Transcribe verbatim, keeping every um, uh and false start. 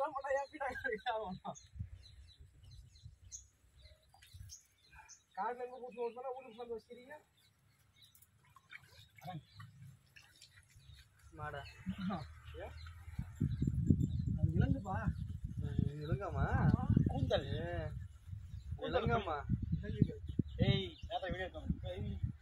இதெல்லாம் பண்ணா ஏன் கார்ல இருந்து கூட்டு ஓடுனா ஊருக்கு வந்து வச்சிருக்கீங்க மாடா ஏ அது விலங்குப்பா விலங்கம்மா கூந்தல் விலங்கம்மா ஏய் நேரா வீடியோ எடுத்தோம்